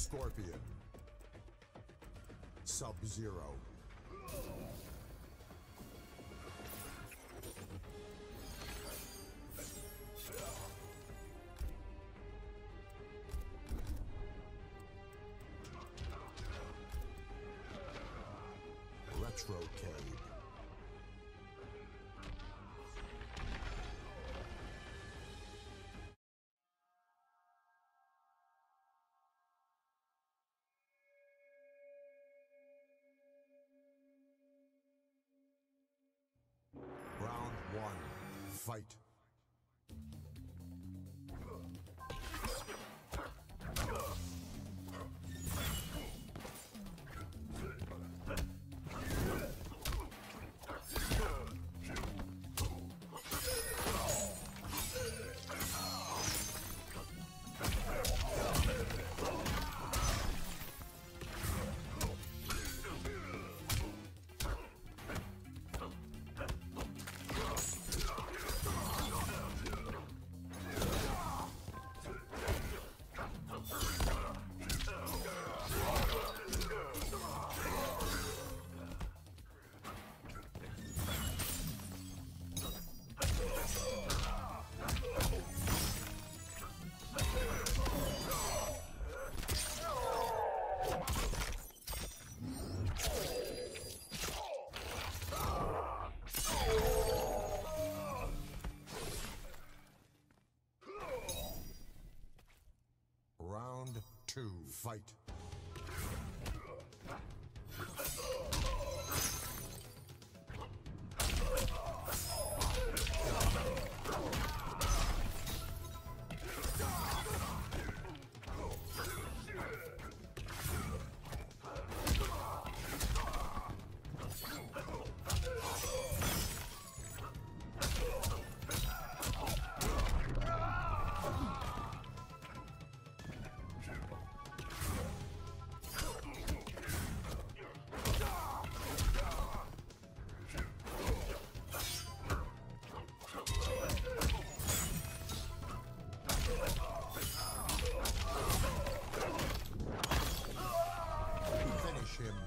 Scorpion. Sub-Zero. Retrocade. Round one, fight. Round two, fight. Finish him.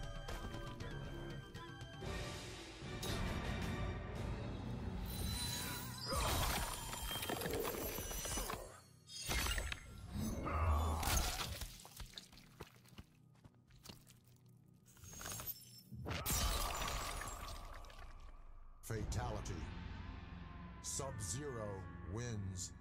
Fatality. Sub-Zero wins.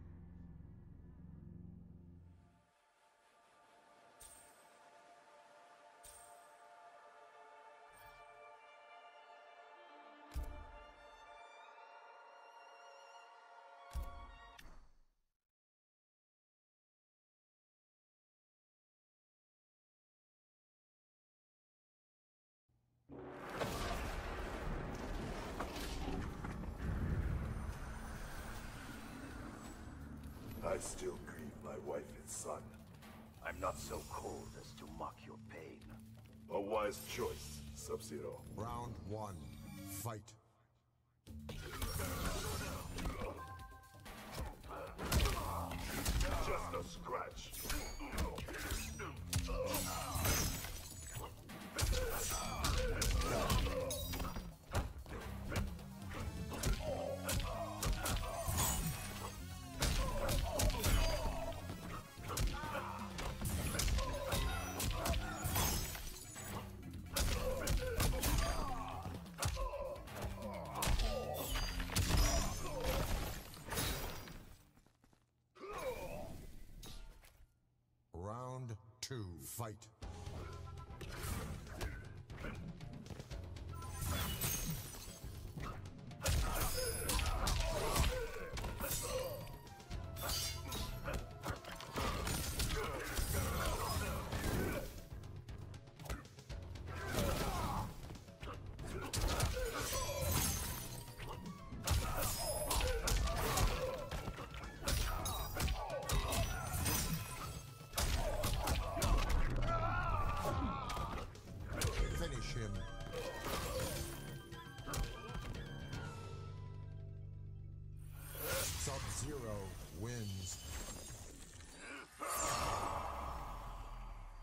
I still grieve my wife and son. I'm not so cold as to mock your pain. A wise choice, Sub-Zero. Round one, fight. Just a scratch. Round two, fight. Finish him. Sub-Zero wins.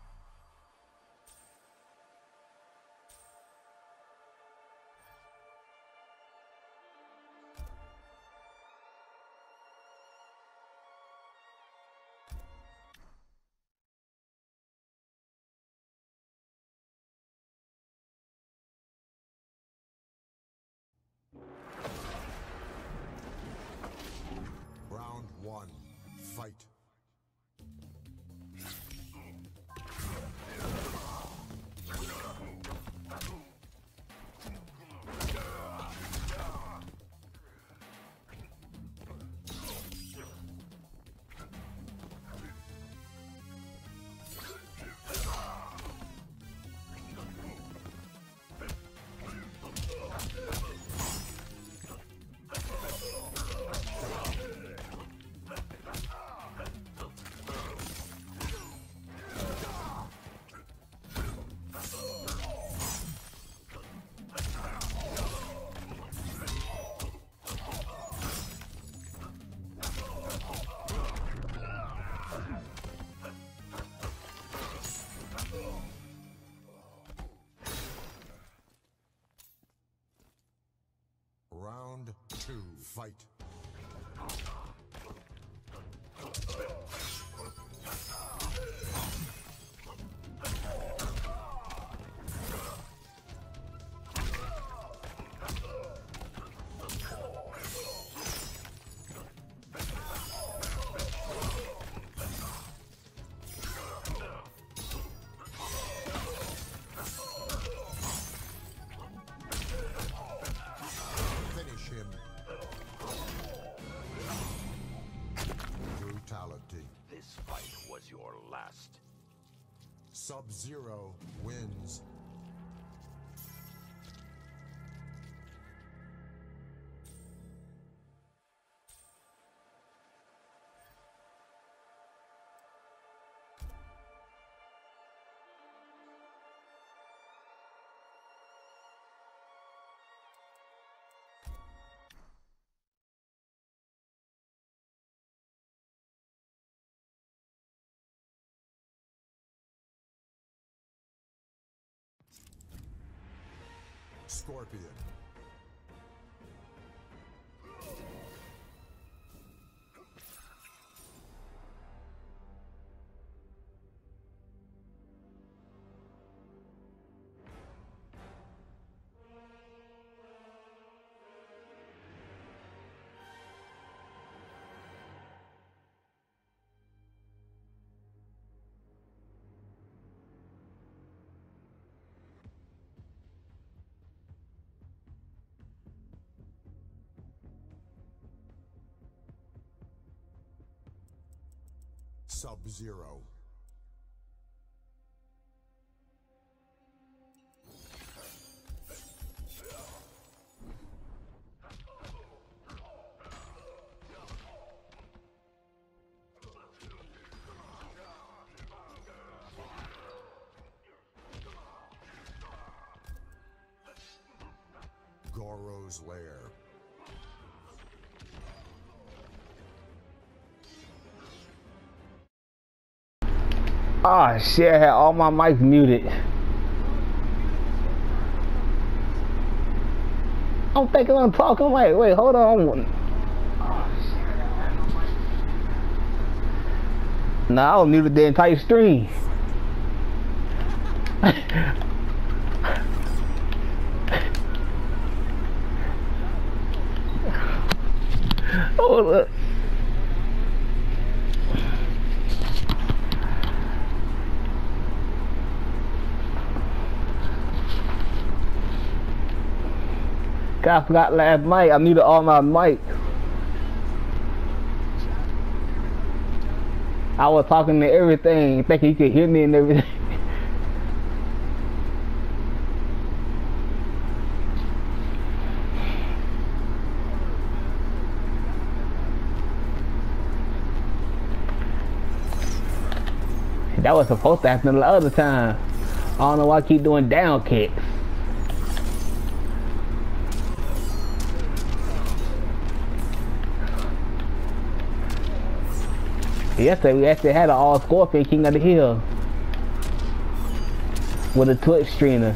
fight. Round 2, fight. This fight was your last. Sub-Zero wins. Scorpion. Sub-Zero. Goro's Lair. Oh shit, I had all my mics muted. I'm thinking I'm talking, I'm like, wait, hold on. Nah, I was muted the entire stream. Hold up. I forgot last night, I muted all my mics. I was talking to everything, thinking you could hear me and everything. That was supposed to happen the other time. I don't know why I keep doing down kicks. Yesterday we actually had an all Scorpion King of the Hill with a Twitch streamer.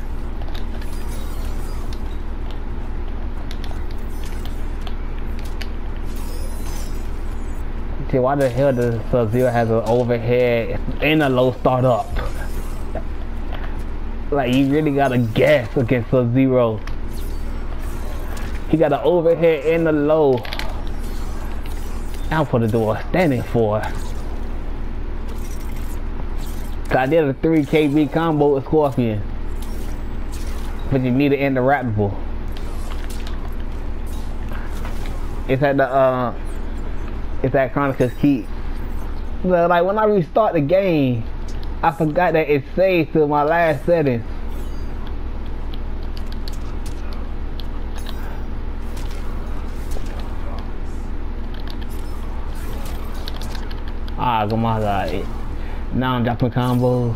See, why the hell does Sub-Zero has an overhead and a low startup? Like, you really gotta guess against Sub-Zero. He got an overhead and a low. I'm supposed to do a standing for. Cause I did a 3 KB combo with Scorpion. But you need to end the interruptible. It's at the it's at Chronicles Keep. So like when I restart the game, I forgot that it saved to my last settings. Ah, oh my god. Now I'm dropping combos.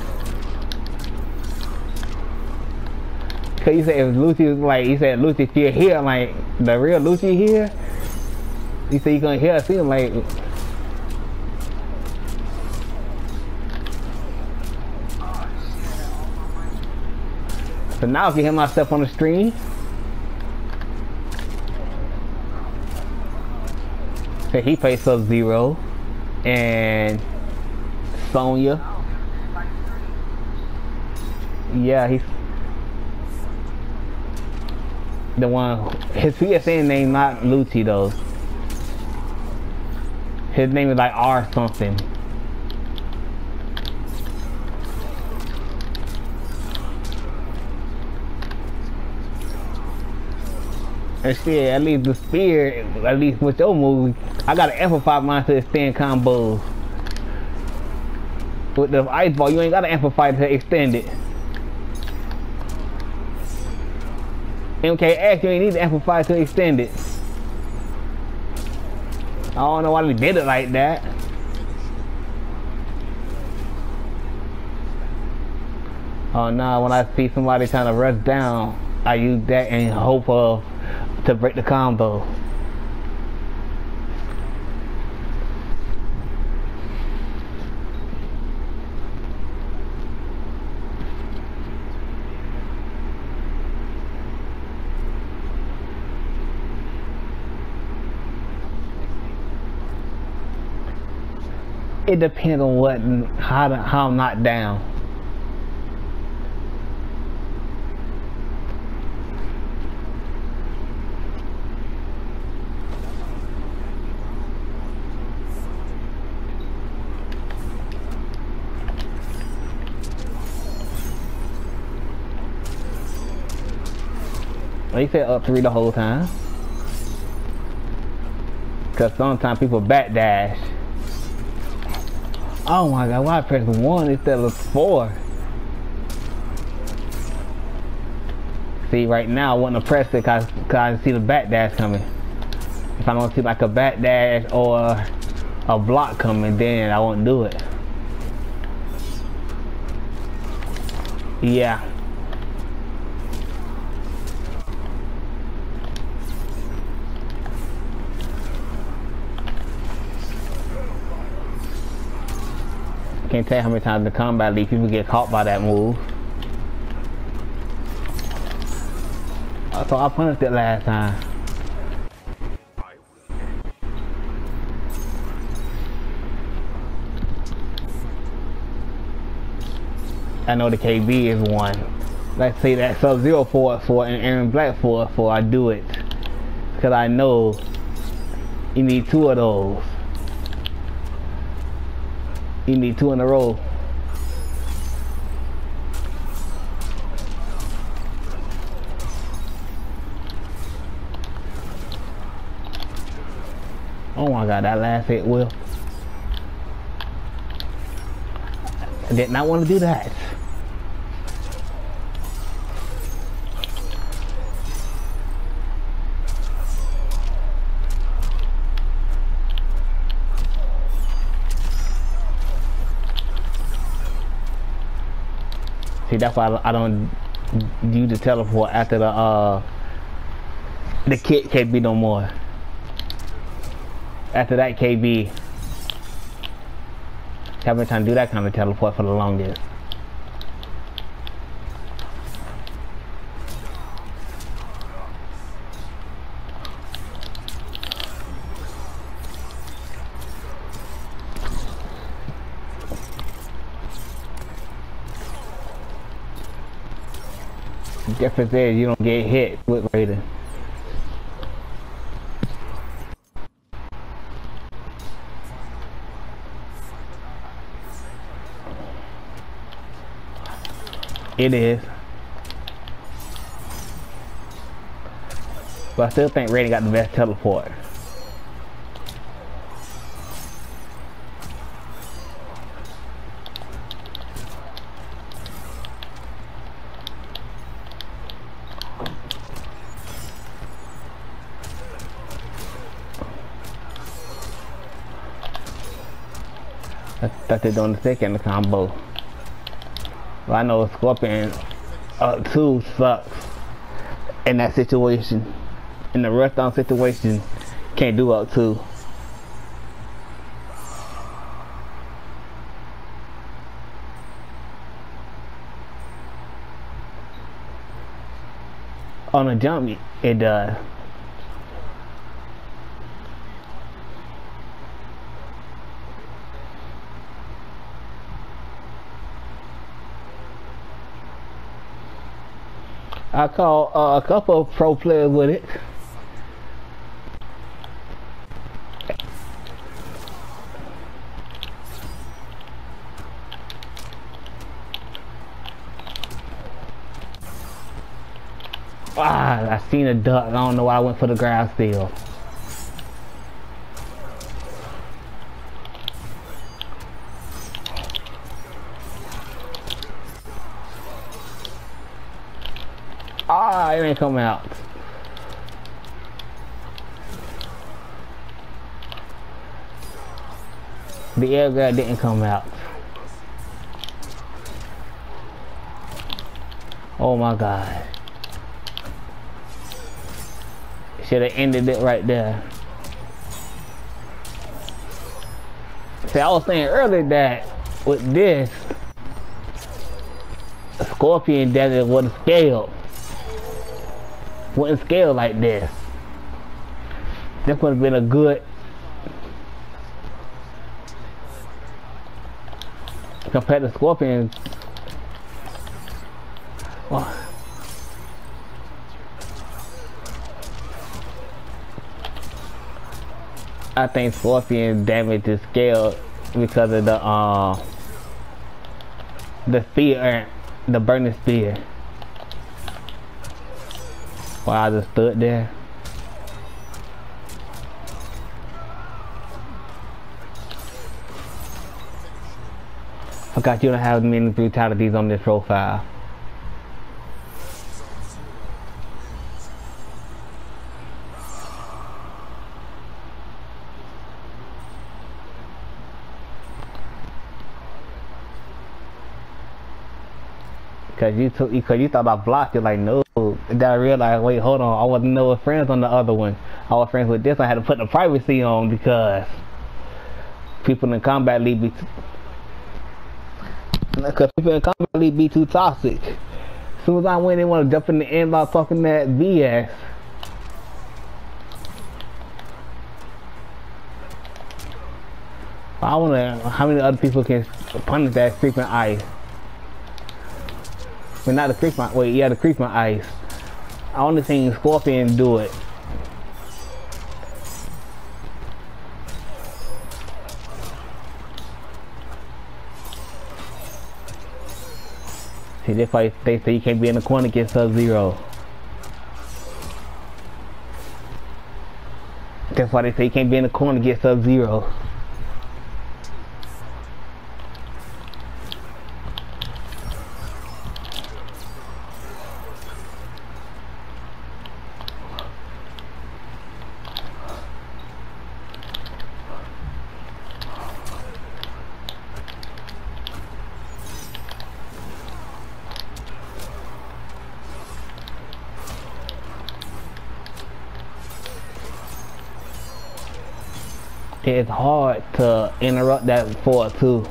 Cause you said if Lucy was like, he said Lucy still here, like the real Lucy here. He said you couldn't hear us, him like. So now I can hear myself on the stream. So he plays Sub-Zero and Sonya. Yeah, he's the one. His PSN name not Lucci though. His name is like R something. And shit, at least the spear, at least with your move, I gotta amplify mine to extend combos. With the ice ball, you ain't gotta amplify to extend it. MKX, you ain't need to amplify to extend it. I don't know why they did it like that. Oh no, when I see somebody trying to rush down, I use that in hope of to break the combo. It depends on what and how I'm not down. He said up 3 the whole time. Cause sometimes people backdash. Oh my god, why I press 1 instead of 4? See, right now I want to press it cause I see the backdash coming. If I don't see like a backdash or a block coming, then I won't do it. Yeah. Can't tell you how many times in the Combat League people get caught by that move. So I punished it last time. I know the KB is one. Let's say that Sub-Zero for and Aaron Black for I do it. Cause I know you need 2 of those. You need 2 in a row. Oh my god, that last hit will. I did not want to do that. See, that's why I don't use the teleport after the kit KB no more. After that KB, I've been trying to do that kind of teleport for the longest. The difference is you don't get hit with Raiden. It is. But I still think Raiden got the best teleport. I thought they're doing the second combo. Well, I know Scorpion 2 sucks in that situation. In the rushdown situation, can't do up 2. On a jump, it does. I call a couple of pro players with it. I seen a duck. I don't know why I went for the ground still. It ain't coming out. The air guard didn't come out. Oh my god. Should have ended it right there. See, I was saying earlier that with this, Scorpion Desert would have scaled. Wouldn't scale like this. This would have been a good compared to Scorpion. Oh. I think Scorpion damage is scaled because of the spear, the burning spear. While I just stood there. Forgot you don't have many brutalities on this profile. Cause you thought I blocked it, like no. Then I realized, wait, hold on, I wasn't no friends on the other one. I was friends with this. I had to put the privacy on because people in Combat League be too toxic. As soon as I win, they want to jump in the end by talking that BS. I wonder how many other people can punish that frequent ice. But not the frequent, wait, yeah, the frequent ice. I only seen Scorpion do it. See, that's why they say you can't be in the corner against Sub-Zero. That's why they say you can't be in the corner against Sub-Zero. It's hard to interrupt that forward too.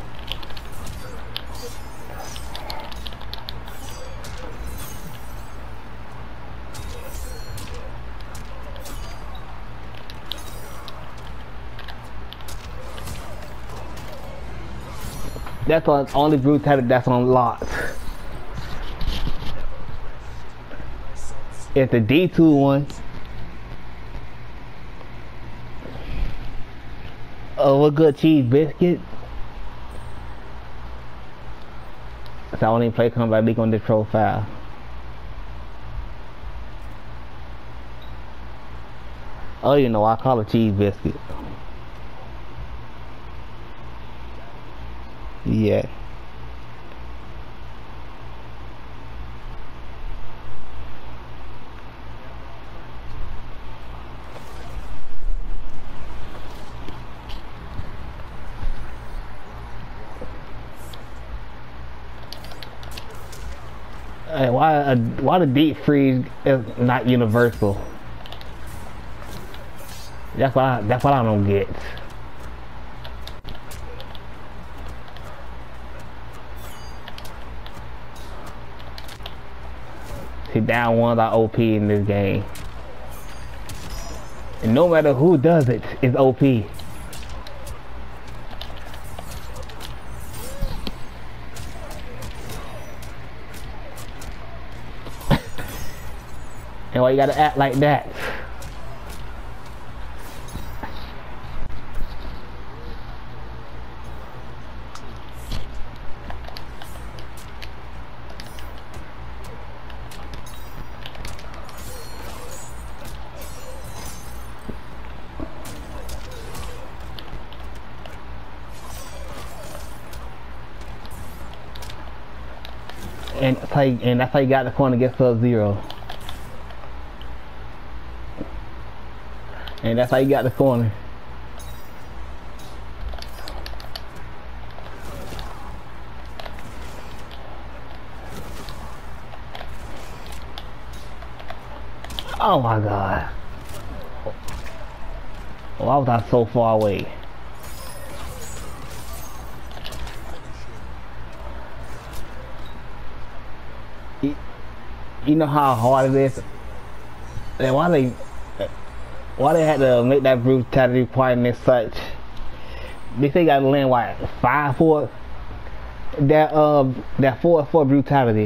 That's the only brutality that's unlocked. It's the D2 one. Oh, a good cheese biscuit. So I only play Combat League on this profile. Oh, you know, I call it cheese biscuit. Yeah. Hey, why the deep freeze is not universal? That's what I don't get. See, down one's are OP in this game, and no matter who does it, it's OP. And why you gotta act like that? And that's how you got the corner against Sub-Zero. And that's how you got the corner. Oh my god. Why was I so far away? You know how hard it is? And why they had to make that brutality requirement such? They think I land what 5-4? That 4-4 brutality.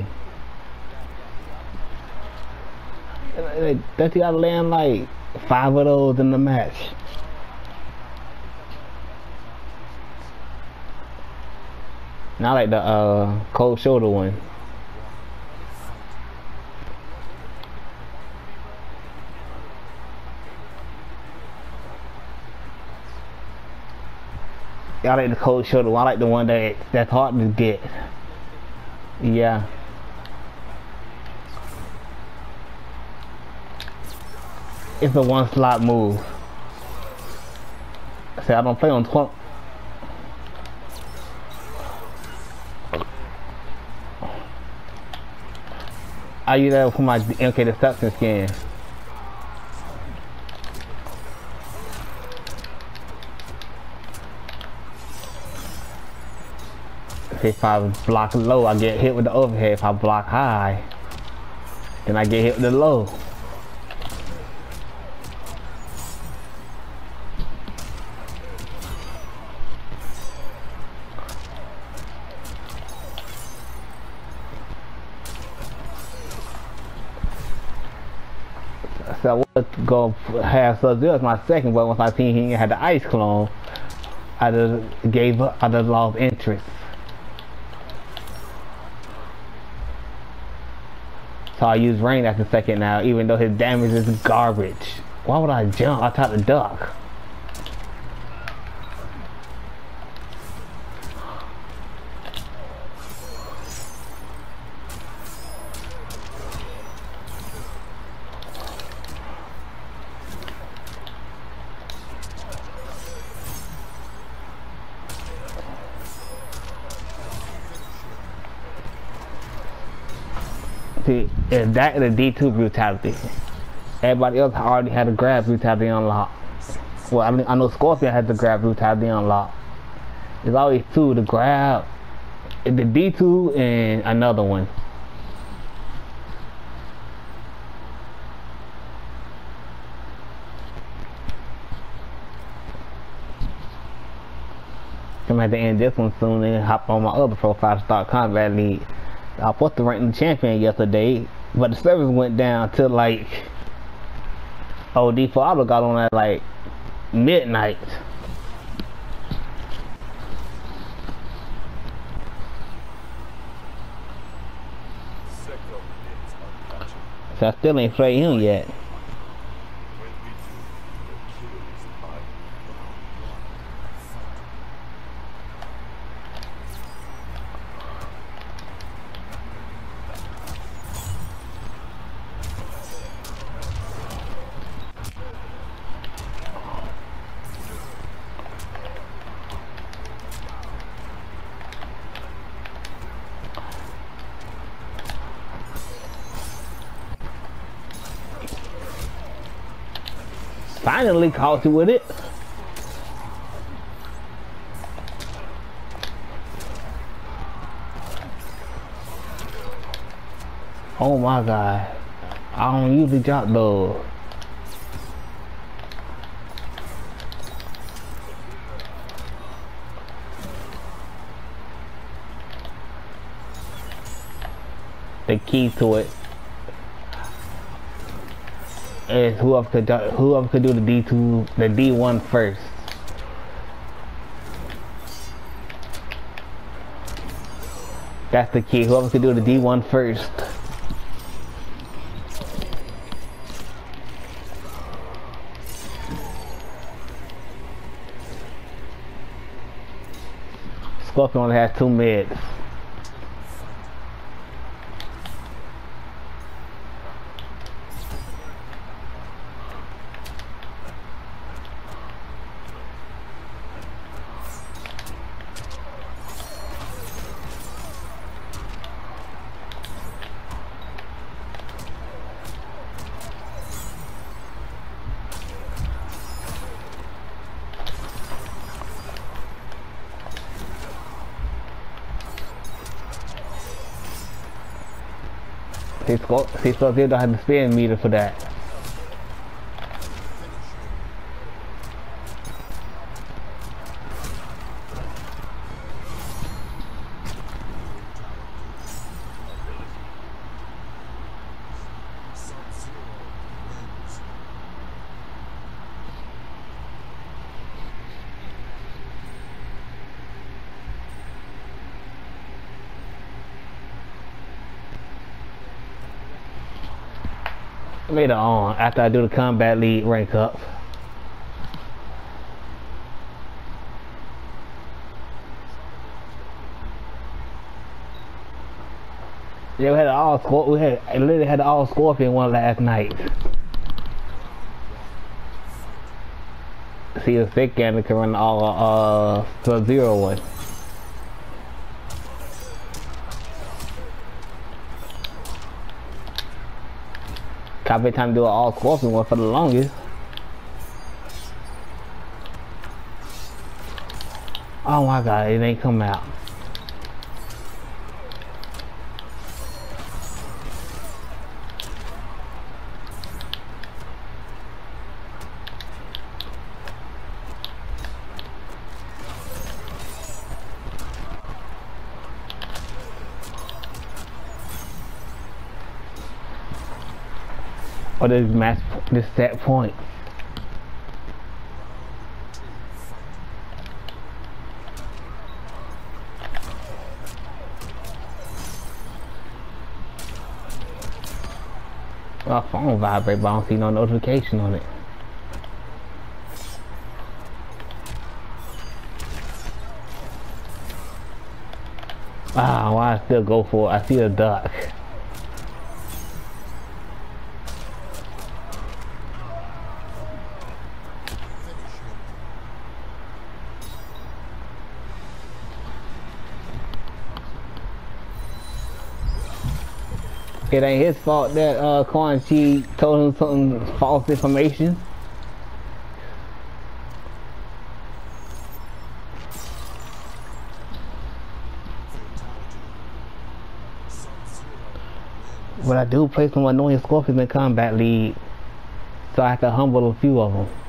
Don't you gotta land like 5 of those in the match? Not like the cold shoulder one. I like the cold shoulder one. I like the one that's hard to get. Yeah. It's a one slot move. See, I don't play on 12. I use that for my MK Deception skin. If I block low, I get hit with the overhead. If I block high, then I get hit with the low. So I was going to have Sub-Zero as my second, but once I seen he had the ice clone, I just gave up. I just lost interest. So I use Rain as the second now, even though his damage is garbage. Why would I jump? I tried to duck. See, is that the D2 brutality? Everybody else already had the grab brutality unlocked. Well, I know Scorpion had the grab brutality unlocked. There's always two: the grab, the D2, and another one. I'm gonna have to end this one soon and hop on my other profile to start Combat League. I was supposed to rank the champion yesterday, but the service went down till like D4 Auto got on at like midnight. So I still ain't played him yet. When we do, the killer is mine. Finally caught you with it. Oh my god. I don't usually drop those. The key to it is whoever could do the D2, the D1 first. That's the key. Whoever could do the D1 first. Scorpion only has 2 mids. See, Scorpion don't have the spin meter for that. Later on, after I do the Combat League rank up. Yeah, we literally had the all Scorpion one last night. See, the thick guy can run all Sub-Zero one. I've been trying to do an all Scorpion one for the longest. Oh my god, it ain't come out. Or this set point. My phone vibrate, but I don't see no notification on it. Ah, why I still go for it? I see a duck. It ain't his fault that Quan Chi told him something false information. But I do play some annoying Scorpions in Combat League, so I have to humble a few of them.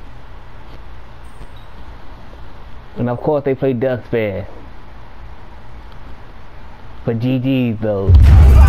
And of course they play Duckspad. But GG's though.